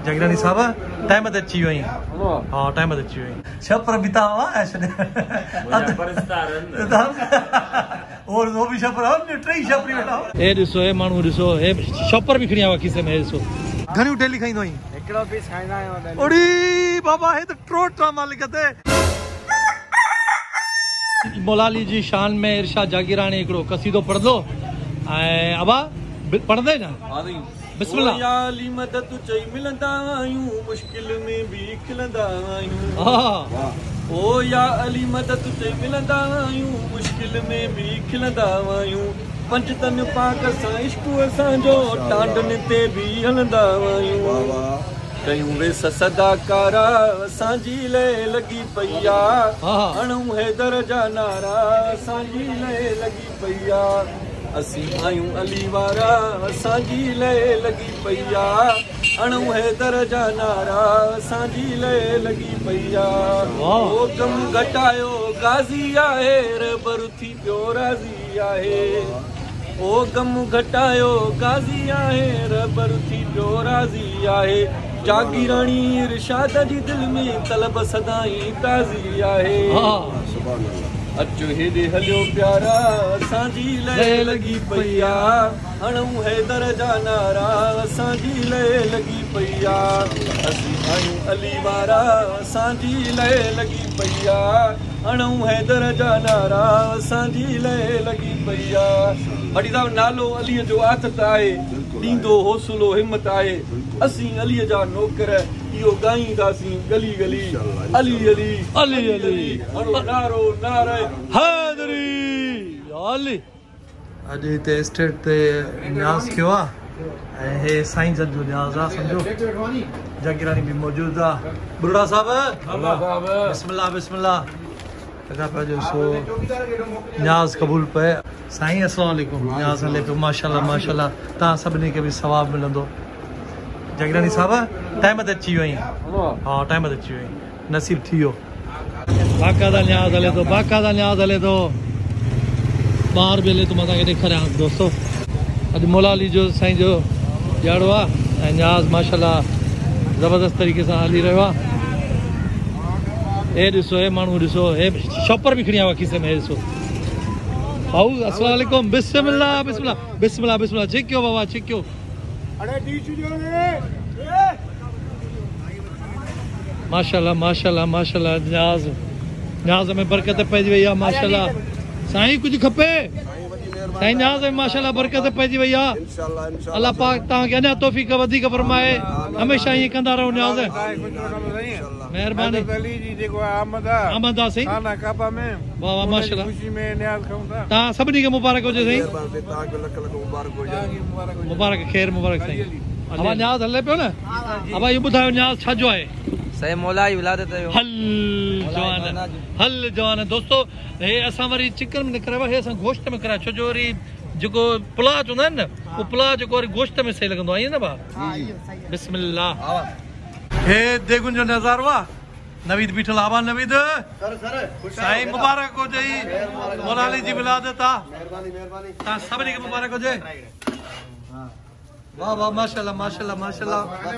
जगरानी साहब time ते अची वई हां टाइम ते अची वई छपर बिता हुआ ऐसे और वो भी छपर हम ट्रई छपरी बैठा ए दिसो ए मानू दिसो ए छपर भी खणिया खिसे में दिसो घणी डेली खाइंदो ही एकड़ो पीस खाइना है ओडी बाबा है तो ट्रोट मालिक ते मोलाली जी शान में इरशाद जागीरानी एकड़ो कसीदो पढ़दो ए अबा पढ़दे ना हां बिस्मिल्लाह या अली मदद चई मिलंदा आयूं मुश्किल में भी खिलंदा आयूं हां ओ या अली मदद चई मिलंदा आयूं मुश्किल में भी खिलंदा आयूं पंज तन पाक सां इश्क असां जो टांडन ते भी हलंदा आयूं कयूं वे सदाकारा असां जी ले लगी पईया अणू हैदर जा नारा असां जी ले लगी पईया असी आयूं अली वारा असां जी ले लगी पईया अणू हैदर जा नारा असां जी ले लगी पईया ओ कम घटायो गाज़ी आहे रबर थी पियो राज़ी आहे ओ गम घटायो गाज़ी आहे रबर थी पियो राज़ी आहे जागीरानी इरशाद जी दिल में तलब सदाई ताज़ी आहे अचो हेॾे हलियो प्यारा असां जी ले लगी पईया अणू हैदर जा नारा असां जी ले लगी पईया असी आयूं अली वारा असां जी ले लगी पईया अणू हैदर जा नारा असां जी ले लगी पईया वॾी साहब नालो अली जो आदत आहे ॾींदो हौसलो हिम्मत आहे असी अली जा नौकर इहो ॻाईंदासीं गली गली अली अली अली अली नारो नारे हैदरी अली अॼु हिते स्टेट ते न्याज़ कयो आहे ऐं हे साईं जन जो न्याज़ आहे सम्झो जागीरानी बि मौजूदु आहे बुढ़ा साहब बिस्मिल्लाह बिस्मिल्लाह जो सो न्याज़ क़बूल पे साईं अस्सलाम वालेकुम न्याज़ हले पियो माशाल्लाह माशाल्लाह तव्हां सभिनी खे बि सवाब मिलंदो जागीरानी साहब टाइम ते अची वई हां टाइम ते अची वई नसीब थी वियो बाक़ायदा न्याज़ हले तो बाक़ायदा न्याज़ हले तो ॿार बि हले तो मां तव्हांखे ॾेखारियां दोस्तो अॼु मोलाली जो साईं जो ॾियारो आहे ऐं न्याज़ माशाल्लाह ज़बरदस्त तरीक़े सां हली रहियो आहे ए दिसो ए मानू दिसो ए शॉपर भी खणिया खिसे में दिसो भाऊ अस्सलाम वालेकुम बिस्मिल्लाह बिस्मिल्लाह बिस्मिल्लाह बिस्मिल्लाह चेक क्यों बाबा चेक क्यों अरे डी चुजो रे माशाल्लाह माशाल्लाह माशाल्लाह न्याज़ में बरकत पइजी वई आहे माशाल्लाह साईं कुछ खपे साईं न्याज़ में माशाल्लाह बरकत पइजी वई आहे इंशाल्लाह इंशाल्लाह अल्लाह पाक तव्हांखे अञा तौफ़ीक़ वधीक फरमाए हमेशा ईअं कंदा रहो न्याज़ मेहरबानी अहमद आहे साईं वाह वाह माशाल्लाह तव्हां सभिनी खे मुबारक हुजे साईं मुबारक ख़ैर मुबारक साईं अबा न्याज़ हले पियो न अबा इहो ॿुधायो न्याज़ छा जो आहे सही मौला जी विलादत जो हल जवान दोस्तो हे असां वरी चिकन में न करायो हे असां गोश्त में करायो छो जो वरी जेको पुलाव चवंदा आहिनि न उहो पुलाव जेको वरी गोश्त में सही लॻंदो आहे ईअं न भाउ बिस्मिल्लाह हे देगुन जो नज़ारो आहे नवीद बीठल आबा नवीद साईं मुबारक हुजे मोलाली जी विलादत आहे तव्हां सभिनी खे मुबारक हुजे वाह वाह माशाल्लाह माशाल्लाह माशाल्लाह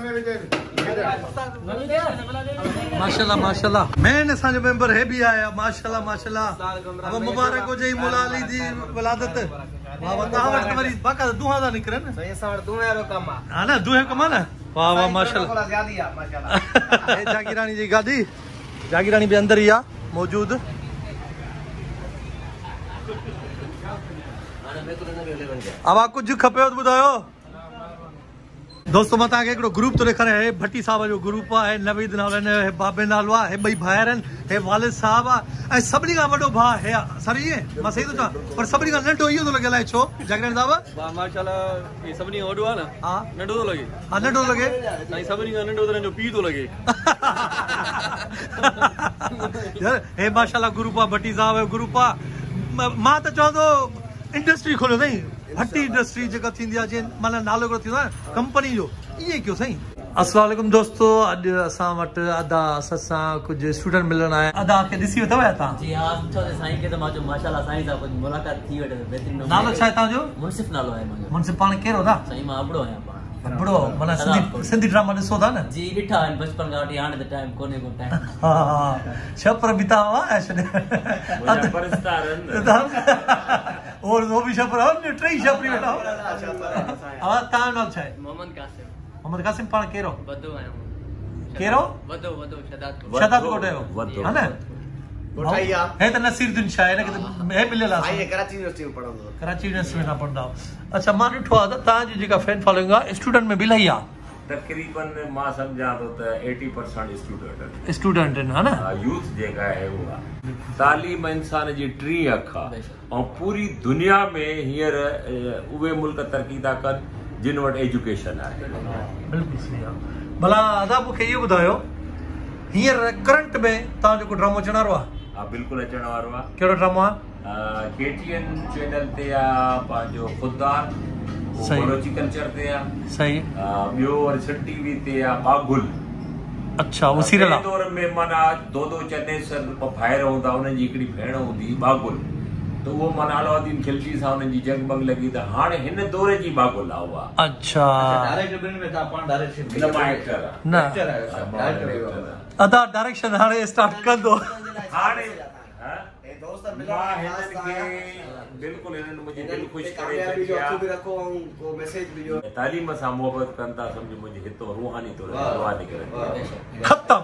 माशाल्लाह माशाल्लाह मेन असांजो मेंबर हे बि आया माशाल्लाह माशाल्लाह अब मुबारक हुजे मोलाली जी विलादत वाह वाह तव्हां वटि वरी बाक़ायदा दुआ था निकिरनि साईं असां वटि दुआ जो कमु आहे हा न दुआ कमु आहे न वाह वाह माशाल्लाह हे जागीरानी जी गाॾी जागीरानी बि अंदर ही आहे मौजूद अब कुछ खपेव तो ॿुधायो दोस्तों मैं तव्हांखे हिकिड़ो ग्रुप थो ॾेखारियां हे भट्टी साहब जो ग्रुप आहे नवीद नालो आहे हे बाबे नालो आहे हे ॿई भाइर आहिनि हे वालिद साहब आहे ऐं सभिनी खां वॾो भाउ हे सर इहे मां सही थो चवां पर सभिनी खां नंढो इहो थो लॻे अलाए छो जागीरानी साहब माशाल्लाह हे सभिनी खां वॾो आहे न हा नंढो थो लॻे हा नंढो थो लॻे साईं सभिनी खां नंढो त हिनजो पीउ थो लॻे हे माशाल्लाह ग्रुप आहे भट्टी साहब जो ग्रुप आहे मां त चवां थो इंडस्ट्री खोलियो साईं भट्टी इंडस्ट्री जेका थींदी आहे जीअं माना नालो हिकिड़ो थींदो आहे कंपनी जो ईअं कयो साईं अस्सलाम वालेकुम दोस्तों अॼु असां वटि अदा ससां कुझु स्टूडेंट मिलण आया अदा खे ॾिसी वठो तव्हां जी हा सुठो साईं खे त मां माशाल्लाह साईं सां कुझु मुलाक़ात थी वठे बहितरीन नालो छा आहे तव्हांजो मुंसिफ नालो आहे मुंहिंजो मुंसिफ पाण कहिड़ो था साईं मां अबड़ो आहियां पाण बड़ो माना सिंधी ड्रामा ॾिसो था न जी ॾिठा आहिनि बचपन खां वठी हाणे त टाइम कोन्हे को टाइम छपर बिता हुआ ऐश ने और वो भी छपर हो ने ट्रई छपरी बेटा हां ता नाल छे मोहम्मद कासिम पाण केरो वदो आयो केरो वदो शदात कोटे हो है ना कोठाइया है त नसीरुद्दीन शाह है ना है मिलियल आ कराची यूनिवर्सिटी में पढ़ंदो कराची यूनिवर्सिटी में ना पढ़ंदा अच्छा मां ॾिठो आहे त तव्हांजी जेका फैन फॉलोइंग आहे स्टूडेंट में बि इलाही आहे तकरीबन मां सम्झां थो त 80% स्टूडेंट आहिनि हा न यूथ जेका आहे उहा तालीम इंसान जी टी अख आहे ऐं पूरी दुनिया में हींअर उहे मुल्क तरक़ी था कनि जिन वटि एजुकेशन आहे बिल्कुलु सही आहे भला अदा मूंखे इहो ॿुधायो हींअर करंट में तव्हां जेको ड्रामो अचण वारो आहे हा बिल्कुलु अचण वारो आहे कहिड़ो ड्रामो आहे KTN चैनल ते आहे पंहिंजो खुददार बलोची कल्चर ते आहे सही ॿियो वरी सन टीवी ते आहे बागुल अच्छा वो सीरियल आहे दौर में माना दो चने सर भाइर हूंदा उन्हनि जी हिकिड़ी भेण हूंदी बागुल तो वो माना अलाउद्दीन खिलजी सां उन्हनि जी जंग बंग लॻी त हाणे हिन दौर जी बागुल आहे उहा अच्छा डायरेक्टर बिन में ता पाण डायरेक्शन न मां एक्टर आहे न अदा डायरेक्शन हाणे स्टार्ट कंदो हाणे दोस्त मां हिननि खे बिल्कुलु हिननि मुंहिंजी दिलि ख़ुशि करे रखो को मैसेज भी जो तालीम सां मोहबत कनि था सम्झो मुंहिंजी हितो रूहानी तौर ते दवा निकिरे ख़तम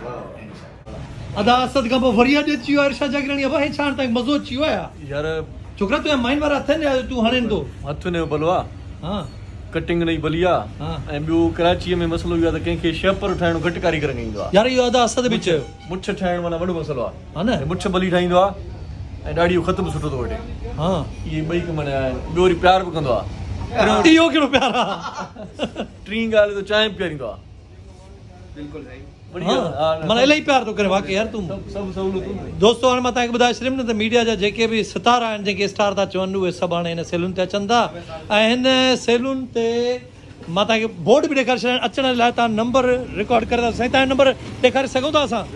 अदा असद खां पोइ वरी अॼु अची वियो आहे इरशाद जागरानी अब हे छाण ताईं मज़ो अची वियो आहे यार छोकिरा तुंहिंजा माइन वारा अथनि या तूं हाणे ईंदो हथ ने भलो आहे हा कटिंग नहीं भली आहे ऐं ॿियो कराची में मसलो इहो आहे त कंहिंखे शेपर ठाहिणो घटि कारीगर न ईंदो आहे यार इहो अदा असद बि चयो मुछ ठाहिण माना वॾो मसलो आहे हा न मुछ भली ठाहींदो आहे ऐं ॾाढी ख़तमु सुठो थो वठे हा इहे ॿई कम आहिनि ॿियो वरी प्यार बि कंदो आहे इहो कहिड़ो प्यार आहे टीं ॻाल्हि त चांहि बि पीआरींदो आहे बिल्कुल सही माना इलाही प्यार थो करे वाक़ई यार तूं सभु सहूलियतूं दोस्तो हाणे मां तव्हांखे ॿुधाए छॾियुमि न त मीडिया जा जेके बि सितारा आहिनि जेके स्टार था चवनि उहे सभु हाणे हिन सैलून ते अचनि था ऐं हिन सैलून ते मां तव्हांखे बोर्ड बि ॾेखारे छॾियां अचण लाइ तव्हां नंबर रिकॉर्ड करे था साईं तव्हांजो नंबर ॾेखारे सघूं था असां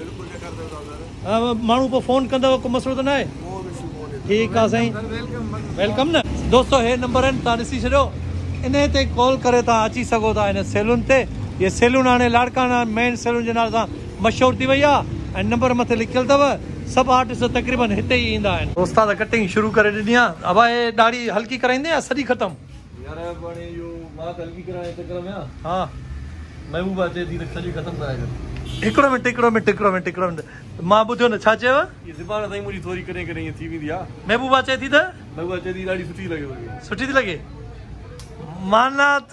माण्हू पोइ फ़ोन कंदव को मसइलो त न आहे ठीकु आहे साईं वेलकम न दोस्तो हे नंबर आहिनि तव्हां ॾिसी छॾियो इन ते कॉल करे तव्हां अची सघो था हिन सैलून ते ये सैलून हाणे लाड़काना मेन सैलून जे नाले सां मशहूरु थी वई आहे ऐं नंबर मथे लिखियलु अथव सभु आर्टिस्ट तक़रीबन हिते ई ईंदा आहिनि उस्ताद कटिंग शुरू करे ॾिनी आहे अब हे ॾाढी हल्की कराईंदे या सॼी ख़तमु यार हाणे इहो मां त हल्की कराइण जे चकर में आहे हा महबूबा चए थी त सॼी ख़तमु कराए छॾ हिकिड़ो मिंट मां ॿुधियो न छा चयव इहा ज़बान ताईं मुंहिंजी थोरी कॾहिं कॾहिं ईअं थी वेंदी आहे महबूबा चए थी त महबूबा चए थी ॾाढी सुठी लॻे सुठी थी लॻे माना त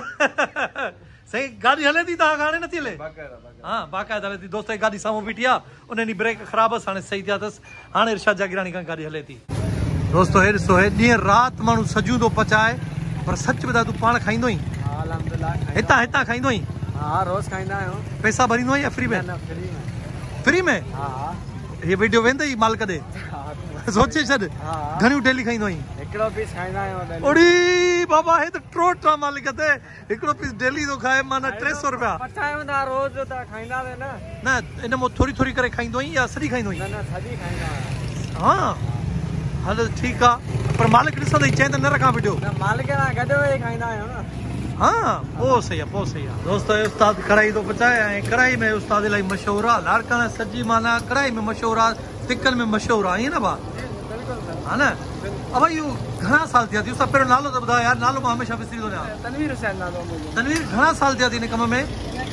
सही गाॾी हले थी तव्हां हाणे नथी हले हा बाक़ाइदा हले थी दोस्त जी गाॾी साम्हूं बीठी आहे उन जी ब्रेक ख़राबु अथसि हाणे सही थिया अथसि हाणे इरशाद जागरानी खां गाॾी हले थी दोस्तो हे ॾिसो हे ॾींहुं राति माण्हू सजूं थो पचाए पर सच ॿुधाए तूं पाण खाईंदो ई हितां खाईंदो ई हा रोज़ खाईंदा आहियूं पैसा भरींदो आहीं या फ्री में फ्री में ये वीडियो वेंदई मालिक ॾे सोचे छॾ घणियूं डेली खाईंदो आहीं हिकिड़ो पीस खाईंदा आहियूं ओड़ी बाबा हे त ट्रोट आहे मालिक ते हिकिड़ो पीस डेली थो खाए माना 300 रुपया पचायूं था रोज़ त खाईंदा न इन मां थोरी करे खाईंदो आहीं या सॼी खाईंदो आहीं न सॼी खाईंदा हा हल ठीकु आहे पर मालिक ॾिसंदई चए त न रखां वीडियो मालिक सां गॾु वेही खाईंदा आहियूं न हाँ पोइ सही आहे दोस्त उस्ताद कढ़ाई थो पचाए ऐं कढ़ाई में उस्ताद इलाही मशहूरु आहे लाड़काना सॼी माना कढ़ाई में मशहूरु आहे तिकनि में मशहूरु आहे ईअं न भाउ हा न अब इहो घणा साल थिया थी उस्ताद पहिरियों नालो त ॿुधायो यार नालो मां हमेशह विसरी थो वञा तनवीर हुसैन नालो तनवीर घणा साल थिया थी हिन कम में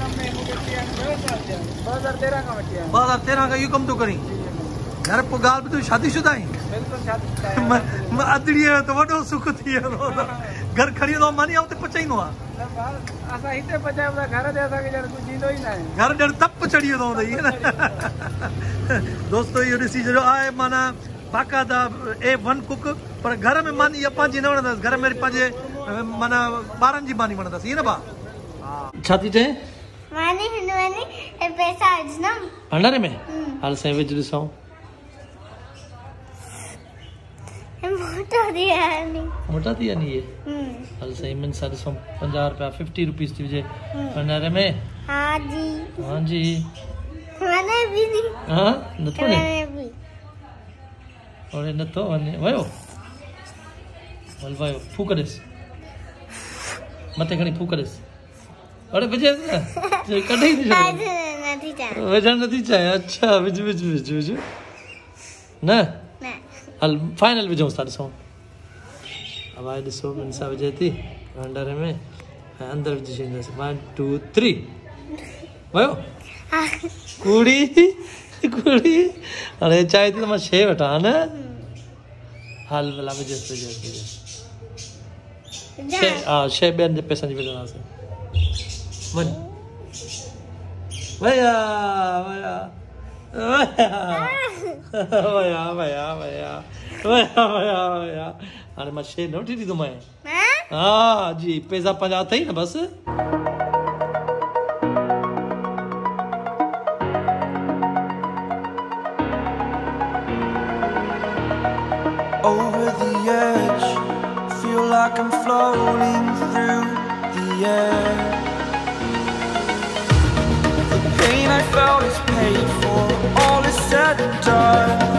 2013 खां वठी 2013 खां इहो कमु थो करीं यार पोइ ॻाल्हि बि तूं शादीशुदा आहीं अदड़ीअ जो त वॾो सुख थी वेंदो घर खणी वेंदो मानी उते पचाईंदो आहे असां हिते पचायूं था घर ते असांखे ॼण कुझु ईंदो ई न आहे घर ॼण तप चढ़ी वेंदो हूंदई ईअं न दोस्तो इहो ॾिसी छॾियो आहे माना बाक़ाइदा A1 कुक पर घर में मानी इहा पंहिंजी न वणंदसि घर में पंहिंजे माना ॿारनि जी मानी वणंदसि ईअं न भाउ छा थी चए पैसा विझंदमि भंडारे में हल साईं विझ ॾिसूं मोटा थी यानी ये हल सही मन सां ॾिसूं 50 रुपया 50 रुपीस थी विझे भंडारे में हाँ जी मैंने भी नहीं हाँ नथो ने भी और नथो वने वयो हल वयो फूक ॾिस मथे खणी फूक ॾिस अरे विझे न कढी थी आज नहीं चाहिए विझण नथी चाहे अच्छा विझ न ना हल फाइनल विझूं था ॾिसूं आवाज़ ॾिसो मिनसा विझे थी ग्राइंडर में ऐं अंदरि विझी छॾींदासीं 1 2 3 वियो कूड़ी हाणे चाहे थी त मां शइ वठां न हल भला विझ हा शइ ॿियनि जे पैसनि जी विझंदासीं वञ वया हाणे मां शइ न वठी ॾींदोमांइ हा जी पैसा पंहिंजा अथई न बसि Over the edge, feel like I'm floating through the air. The pain I felt is paid for, all is said and done.